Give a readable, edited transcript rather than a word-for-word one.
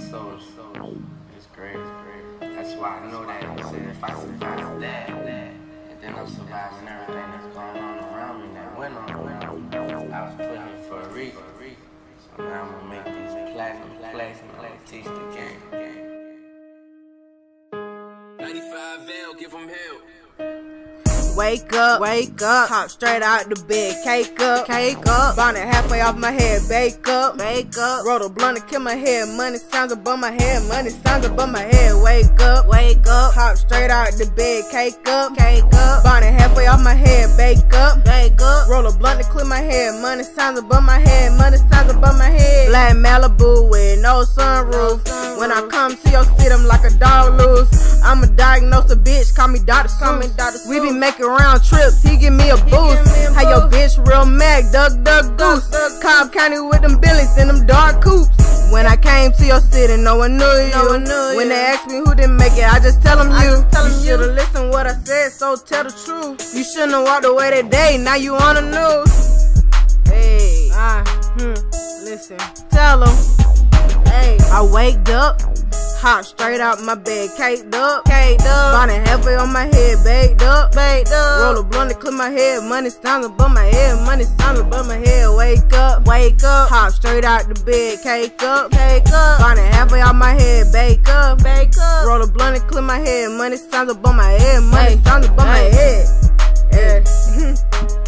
soul. It's great. That's why I know that. I said if I survive that, and then I'm surviving everything that's going on around me that went on around me. I was put here for a reason. So now I'm gonna make these platinum plays and I'm gonna teach the game. 95L, give them hell. Wake up, hop straight out the bed, cake up, bonnet halfway off my head, bake up, roll the blunt and kill my head, money sounds above my head, wake up, hop straight out the bed, cake up, bonnet halfway off my head, bake up, roll a blunt and clear my head, money sounds above my head, black Malibu with no sunroof, when I come to your city I'm like a dog loose, I'ma diagnose a bitch, call me Dr. Seuss, we be making round trips, he give me a boost. How your bitch real mag, duck goose. Cobb County with them billies in them dark coops. When I came to your city, no one knew you. When they ask me who didn't make it, I just tell them you. You should've listened what I said, so tell the truth. You shouldn't have walked away that day, now you on the news. Hey, listen, tell them. Hey, I waked up. Hop straight out my bed, caked up, bonnet halfway on my head, baked up, roll a blunt to clear my head, money sounds above my head, wake up, hop straight out the bed, cake up, bonnet halfway on my head, bake up, roll a blunt to clear my head, money sounds above my head, yeah.